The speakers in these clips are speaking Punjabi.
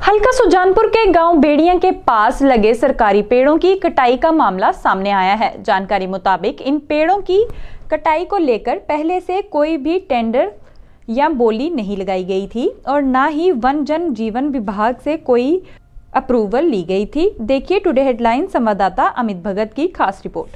हल्का सुजानपुर के गांव बेड़िया के पास लगे सरकारी पेड़ों की कटाई का मामला सामने आया है। जानकारी मुताबिक इन पेड़ों की कटाई को लेकर पहले से कोई भी टेंडर या बोली नहीं लगाई गई थी और ना ही वन जन जीवन विभाग से कोई अप्रूवल ली गई थी। देखिए टुडे हेडलाइन संवाददाता अमित भगत की खास रिपोर्ट।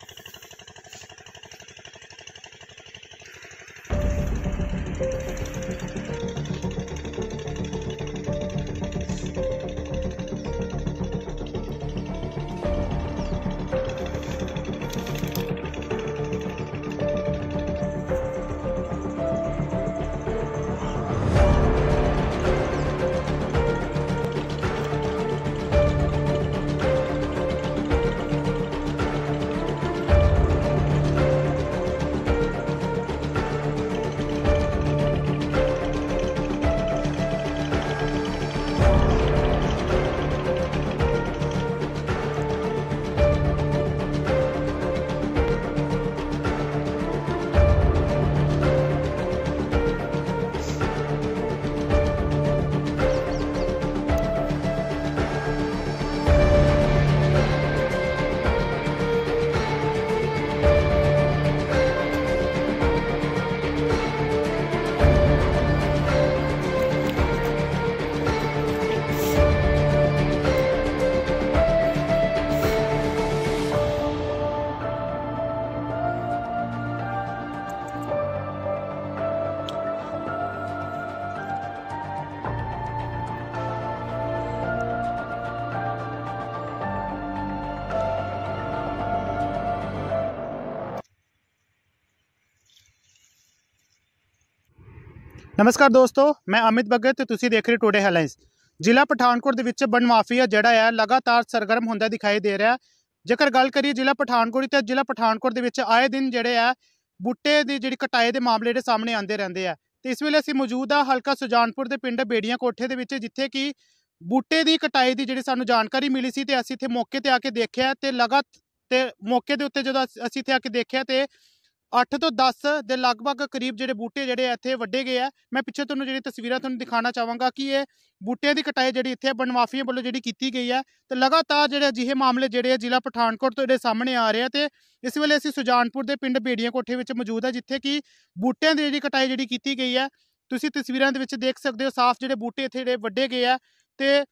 नमस्कार दोस्तों, मैं अमित भगत ते तुसी देख रहे टुडे हेडलाइंस। जिला पठानकोट दे विच वन माफिया जिहड़ा है लगातार सरगर्म होंदा दिखाई दे रहा है। जेकर गल करिए जिला पठानकोट ते जिला पठानकोट दे विच आए दिन जिहड़े है बूटे दी जिहड़ी कटाई दे मामले जिहड़े सामने आंदे रहिंदे आ। ते इस वेले असीं मौजूद आ हल्का सुजानपुर दे पिंड बेड़िया कोठे दे विच, जिथे कि बूटे दी कटाई दी जिहड़ी सानूं जानकारी मिली सी ते असीं इत्थे मौके ते आके देखिआ ते मौके दे उत्ते जदों असीं इत्थे आके देखिआ ते 8 ਤੋਂ 10 ਦੇ ਲਗਭਗ ਕਰੀਬ ਜਿਹੜੇ ਬੂਟੇ ਜਿਹੜੇ ਇੱਥੇ ਵੱਡੇ ਗਏ ਆ। ਮੈਂ ਪਿੱਛੇ ਤੁਹਾਨੂੰ ਜਿਹੜੀ ਤਸਵੀਰਾਂ ਤੁਹਾਨੂੰ ਦਿਖਾਉਣਾ ਚਾਹਾਂਗਾ ਕਿ ਇਹ ਬੂਟਿਆਂ ਦੀ ਕਟਾਈ ਜਿਹੜੀ ਇੱਥੇ ਬਨਮਾਫੀਆਂ ਵੱਲੋਂ ਜਿਹੜੀ ਕੀਤੀ ਗਈ ਹੈ ਤੇ ਲਗਾਤਾਰ ਜਿਹੜੇ ਅਜਿਹੇ ਮਾਮਲੇ ਜਿਹੜੇ ਜ਼ਿਲ੍ਹਾ ਪਠਾਨਕੋਟ ਤੋਂ ਜਿਹੜੇ ਸਾਹਮਣੇ ਆ ਰਹੇ ਆ। ਤੇ ਇਸ ਵੇਲੇ ਅਸੀਂ ਸੁਜਾਨਪੁਰ ਦੇ ਪਿੰਡ ਬੇੜੀਆਂ ਕੋਠੇ ਵਿੱਚ ਮੌਜੂਦ ਆ, ਜਿੱਥੇ ਕਿ ਬੂਟਿਆਂ ਦੀ ਜਿਹੜੀ ਕਟਾਈ ਜਿਹੜੀ ਕੀਤੀ ਗਈ ਹੈ ਤੁਸੀਂ ਤਸਵੀਰਾਂ ਦੇ ਵਿੱਚ ਦੇਖ ਸਕਦੇ ਹੋ। ਸਾਫ਼ ਜਿਹੜੇ ਬੂਟੇ ਇੱਥੇ ਜਿਹੜੇ ਵੱਡੇ ਗਏ ਆ ਤੇ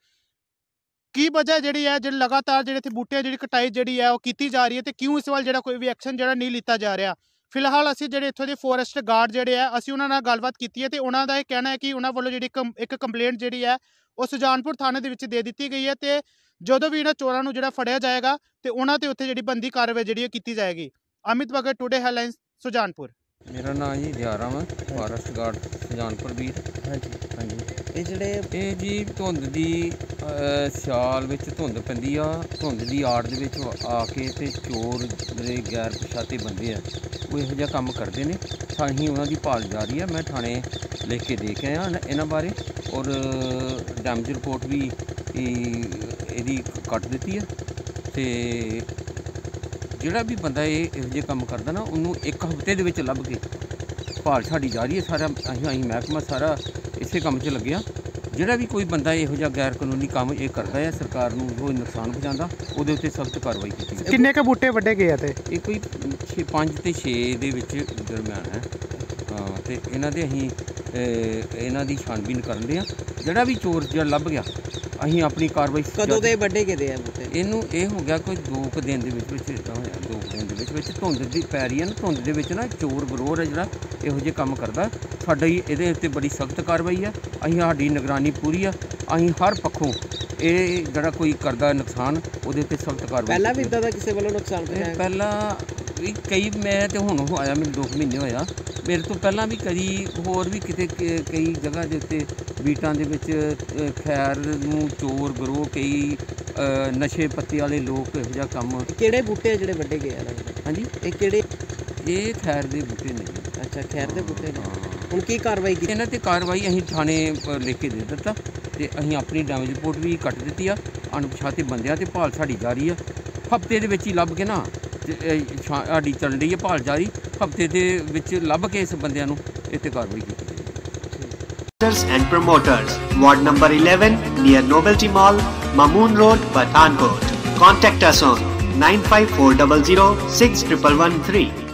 ਕੀ ਵਜ੍ਹਾ ਜਿਹੜੀ ਹੈ ਜਿਹੜੇ ਲਗਾਤਾਰ ਜਿਹੜੇ ਇੱਥੇ ਬੂਟਿਆਂ ਜਿਹੜੀ ਕਟਾਈ ਜਿਹੜੀ ਹੈ ਉਹ ਕੀਤੀ ਜਾ ਰਹੀ ਹੈ ਤੇ ਕਿਉਂ ਇਸ ਵੱਲ ਜਿਹੜਾ ਕੋਈ ਵੀ ਐਕਸ਼ਨ ਜਿਹੜਾ ਨਹੀਂ ਲਿੱਤਾ ਜਾ ਰਿਹਾ। ਫਿਲਹਾਲ ਅਸੀਂ ਜਿਹੜੇ ਇੱਥੋਂ ਦੇ ਫੋਰੈਸਟ ਗਾਰਡ ਜਿਹੜੇ ਆ ਅਸੀਂ ਉਹਨਾਂ ਨਾਲ ਗੱਲਬਾਤ ਕੀਤੀ ਹੈ ਤੇ ਉਹਨਾਂ ਦਾ ਇਹ ਕਹਿਣਾ ਹੈ ਕਿ ਉਹਨਾਂ ਵੱਲੋਂ ਜਿਹੜੀ ਇੱਕ ਕੰਪਲੇਂਟ ਜਿਹੜੀ ਹੈ ਉਹ ਸੁਜਾਨਪੁਰ ਥਾਣੇ ਦੇ ਵਿੱਚ ਦੇ ਦਿੱਤੀ ਗਈ ਹੈ ਤੇ ਜਦੋਂ ਵੀ ਇਹਨਾਂ ਚੋਰਾਂ ਨੂੰ ਜਿਹੜਾ ਫੜਿਆ ਜਾਏਗਾ ਤੇ ਉਹਨਾਂ ਤੇ ਉੱਥੇ ਜਿਹੜੀ ਬੰਦੀ ਕਾਰਵਾਈ ਜਿਹੜੀ ਕੀਤੀ ਜਾਏਗੀ। Amit Bhagat, today headlines, Sujanpur. मेरा नाम जी दियाराम है, फॉरेस्ट गार्ड सुजानपुर बीर। हाँ जी ये जी धुंद की सियाल विच धुंद पैंदी आ, धुंद की आड़ दे विच आके ते चोर जिहड़े गैर पछाते बंदे आ वो इहो जिहा काम करते हैं। असीं उन्हां दी भाल जारी है। मैं थाने लिख के दे के आया इन्हां बारे और डैमेज रिपोर्ट भी इहदी कट दित्ती है। ते ਜਿਹੜਾ भी बंदा ਇਹੋ ਜਿਹੇ ਕੰਮ करता ना उन्होंने एक हफ्ते ਦੇ ਵਿੱਚ ਲੱਭ के ਭਾਲ ਸਾਡੀ ਜਾਰੀ ਹੈ। सारा ਅਸੀਂ महकमा सारा इसे काम 'ਚ ਲੱਗਿਆ। ਜਿਹੜਾ भी कोई बंदा ਇਹੋ ਜਿਹਾ गैर कानूनी काम ये करता है सरकार ਨੂੰ ਕੋਈ ਨੁਕਸਾਨ ਪਹੁੰਚਾਉਂਦਾ ਉਹਦੇ ਉੱਤੇ ਸਖਤ ਕਾਰਵਾਈ ਕੀਤੀ ਜਾਵੇ। ਕਿੰਨੇ ਕੁ ਬੂਟੇ ਵੱਡੇ ਗਏ ਆ ਤੇ ਇਹ ਕੋਈ 5 ਤੇ 6 ਦੇ ਵਿੱਚ ਦਰਮਿਆਨ ਹੈ। ਹਾਂ ਤੇ ਇਹਨਾਂ ਦੇ ਅਸੀਂ ਇਹਨਾਂ ਦੀ ਛਾਣਬੀਨ ਕਰਨ ਦੇ ਆ। ਜਿਹੜਾ ਵੀ ਚੋਰ ਜਿਹੜਾ ਲੱਭ ਗਿਆ ਅਸੀਂ ਆਪਣੀ ਕਾਰਵਾਈ ਕਦੋਂ ਦੇ ਵੱਡੇ ਕਿਤੇ ਆ ਬੂਟੇ? ਇਹਨੂੰ ਇਹ ਹੋ ਗਿਆ ਕੋਈ 2 ਦਿਨ ਦੇ ਵਿੱਚ ਇੱਦਾਂ ਹੋਇਆ। 2 ਦਿਨ ਦੇ ਵਿੱਚ ਧੁੰਦ ਦੀ ਪੈ ਰਹੀ ਹੈ ਨਾ, ਧੁੰਦ ਦੇ ਵਿੱਚ ਨਾ ਚੋਰ ਗਰੋਹ ਹੈ ਜਿਹੜਾ ਇਹੋ ਜਿਹੇ ਕੰਮ ਕਰਦਾ। ਸਾਡੀ ਇਹਦੇ ਉੱਤੇ ਬੜੀ ਸਖਤ ਕਾਰਵਾਈ ਆ। ਅਸੀਂ ਸਾਡੀ ਨਿਗਰਾਨੀ ਪੂਰੀ ਆ। ਅਸੀਂ ਹਰ ਪੱਖੋਂ ਇਹ ਜਿਹੜਾ ਕੋਈ ਕਰਦਾ ਨੁਕਸਾਨ ਉਹਦੇ ਉੱਤੇ ਸਖਤ ਕਾਰਵਾਈ। ਪਹਿਲਾਂ ਵੀ ਇੱਦਾਂ ਦਾ ਕਿਸੇ ਵੱਲੋਂ ਨੁਕਸਾਨ ਪਹੁੰਚਾਇਆ? ਪਹਿਲਾਂ ਵੀ ਕਈ ਮੈਂ ਤੇ ਹੁਣ ਆਇਆ ਮੈਨੂੰ 2 ਮਹੀਨੇ ਹੋਇਆ। ਮੇਰੇ ਤੋਂ ਪਹਿਲਾਂ ਵੀ ਕਦੀ ਹੋਰ ਵੀ ਕਿਤੇ ਕਈ ਜਗ੍ਹਾ ਦੇ ਉੱਤੇ ਬੀਟਾਂ ਦੇ ਵਿੱਚ ਖੈਰ ਨੂੰ ਚੋਰ ਗਰੋਹ ਕਈ ਨਸ਼ੇ ਪੱਤੇ ਵਾਲੇ ਲੋਕ ਇਹੋ ਜਿਹਾ ਕੰਮ। ਕਿਹੜੇ ਬੂਟੇ ਜਿਹੜੇ ਵੱਡੇ ਗਏ ਆ? ਹਾਂਜੀ ਇਹ ਕਿਹੜੇ? ਇਹ ਖੈਰ ਦੇ ਬੂਟੇ ਨੇ। ਅੱਛਾ, ਖੈਰ ਦੇ ਬੂਟੇ ਨੇ। ਹੁਣ ਕੀ ਕਾਰਵਾਈ ਕੀਤੀ? ਇਹਨਾਂ 'ਤੇ ਕਾਰਵਾਈ ਅਸੀਂ ਥਾਣੇ ਲਿਖ ਕੇ ਦੇ ਦਿੱਤਾ ਤੇ ਅਸੀਂ ਆਪਣੀ ਡੈਮੇਜ ਰਿਪੋਰਟ ਵੀ ਕੱਟ ਦਿੱਤੀ ਆ। ਅਣਪਛਾਤੇ ਬੰਦਿਆਂ ਤੇ ਭਾਲ ਸਾਡੀ ਜਾਰੀ ਆ। ਹਫ਼ਤੇ ਦੇ ਵਿੱਚ ਹੀ ਲੱਭ ਕੇ ਨਾ ਸਾਡੀ ਚੱਲ ਰਹੀ ਹੈ ਭਾਲ ਜਾਰੀ। ਹਫ਼ਤੇ ਦੇ ਵਿੱਚ ਲੱਭ ਕੇ ਇਸ ਬੰਦਿਆਂ ਨੂੰ ਇੱਥੇ ਕਾਰਵਾਈ ਕੀਤੀ। and promoters. Ward number 11 near Novelty Mall, Mamoon Road, Pathankot. Contact us on 95400 6113.